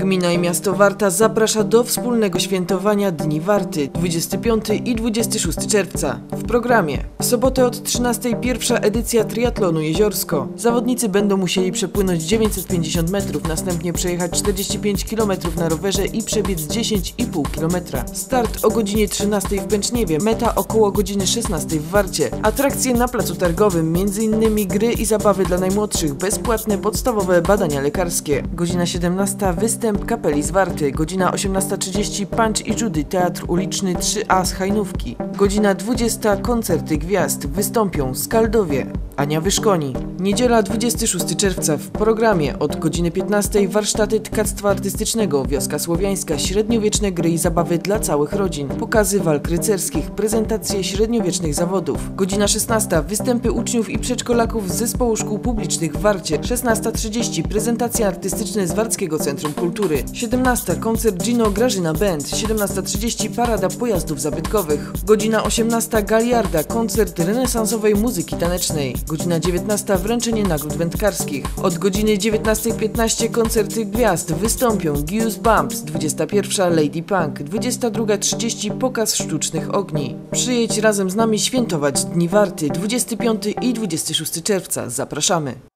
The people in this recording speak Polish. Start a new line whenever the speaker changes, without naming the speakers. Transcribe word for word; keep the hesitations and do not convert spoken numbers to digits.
Gmina i miasto Warta zaprasza do wspólnego świętowania Dni Warty dwudziestego piątego i dwudziestego szóstego czerwca. W programie w sobotę od trzynastej pierwsza edycja triatlonu Jeziorsko. Zawodnicy będą musieli przepłynąć dziewięćset pięćdziesiąt metrów, następnie przejechać czterdzieści pięć kilometrów na rowerze i przebiec dziesięć i pół kilometra. Start o godzinie trzynastej w Pęczniewie, meta około godziny szesnastej w Warcie. Atrakcje na placu targowym, między innymi gry i zabawy dla najmłodszych, bezpłatne podstawowe badania lekarskie. Godzina siedemnasta występ kapeli z Warty, godzina osiemnasta trzydzieści Punch i Judy, teatr uliczny trzy A z Hajnówki. Godzina dwudziesta koncerty gwiazd, wystąpią Skaldowie, Ania Wyszkoni. Niedziela dwudziestego szóstego czerwca w programie od godziny piętnastej warsztaty tkactwa artystycznego, wioska słowiańska, średniowieczne gry i zabawy dla całych rodzin, pokazy walk rycerskich, prezentacje średniowiecznych zawodów. Godzina szesnasta występy uczniów i przedszkolaków z zespołu szkół publicznych w Warcie. szesnasta trzydzieści prezentacje artystyczne z Warckiego Centrum Kultury. siedemnasta koncert Gino Grażyna Band. siedemnasta trzydzieści parada pojazdów zabytkowych. Godzina osiemnasta Galiarda, koncert renesansowej muzyki tanecznej. Godzina dziewiętnasta wręczenie nagród wędkarskich. Od godziny dziewiętnastej piętnaście koncerty gwiazd, wystąpią Goosebumps, dwudziesta pierwsza Lady Punk, dwudziesta druga trzydzieści pokaz sztucznych ogni. Przyjedź razem z nami świętować Dni Warty dwudziestego piątego i dwudziestego szóstego czerwca. Zapraszamy!